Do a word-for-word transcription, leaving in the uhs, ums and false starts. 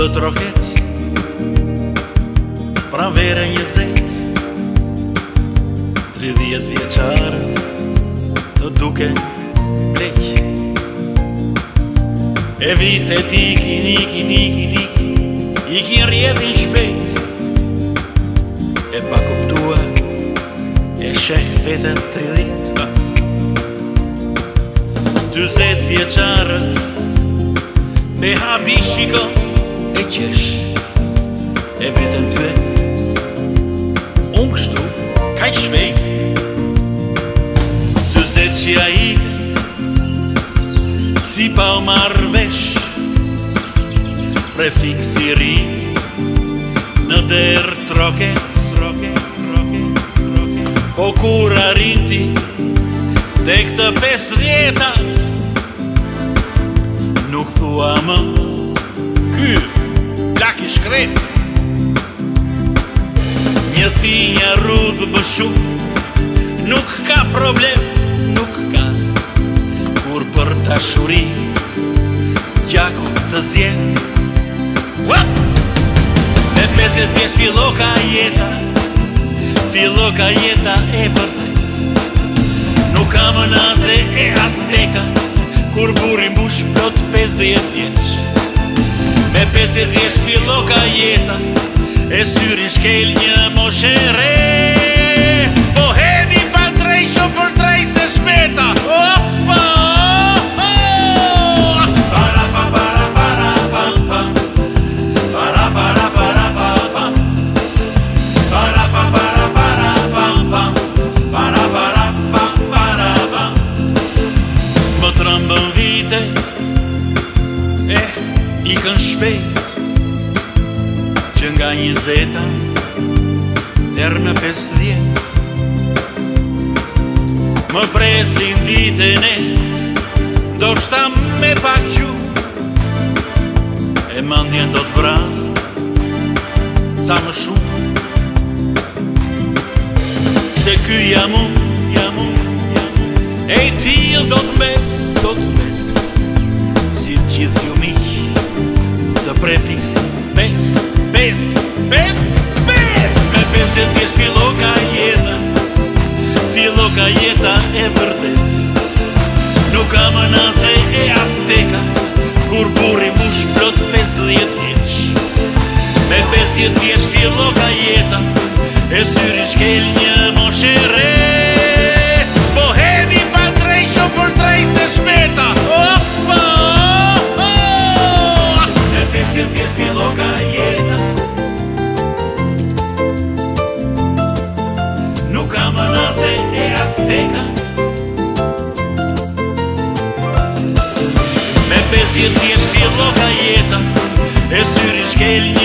troket pra vere njëzet, tridhjet vjeqarët të duke plek. E vitet ikin, ikin, ikin, ikin, ikin rjedhin shpejt. E pa kuptua, e sheh veten tridhjet. Dyzet vjeqarët me habi shiko e qesh. E veten pyet, unë kështu, kaj shpejt. Dyzet që a i si pa u marrë vesh, prefiks i ri në der troket. Po kur arrinti tek të pesdhjetat, nuk thua më ky plak i shkret. Një thinja rudhë bëshu, nuk ka problem, nuk ka. Kur për dashuri gjako të zjen, me pesdhjetë vjeç fillo ka jeta, fillo ka jeta e vërtet. Nuk ka më naze e azteka, kur buri mbush plot pesdhjetë vjeç. Me pesdhjetë vjeç fillo ka jeta, e syri shkel një moshe re. Bohemi pa drej, sho për drej se shmeta. Opa! Para pa para para pam pam, para para para pam, para pa para para pam pam, para para pam para pam. S'më trembën vite, eh, ikën shpejt, që nga njëzeta der në pesdhjetë. Më presin dite net, do shta me pak qu, e mandjen do t'vras sa më shumë. Se ky jam unë, jam unë, jam unë, e i t'il do t'mes, do t'mes, si t'gjith ju miq të prefiksin pes, pes, pes, pes. Me pesdhjetë vjeç fillo ka jeta, fillo ka jeta e vërtet. Nuk ka më naze e azteka, kur burri mbush plot pesdhjetë vjeç. Me pesdhjetë vjeç fillo ka jeta, e syri shkel një moshe re. Bohemi pa drej, sho për drej se shmeta. Opa! Me pesdhjetë vjeç fillo ka jeta, nuk ka më naze e azteka. Me pesdhjetë vjeç fillo ka jeta, e syri shkel një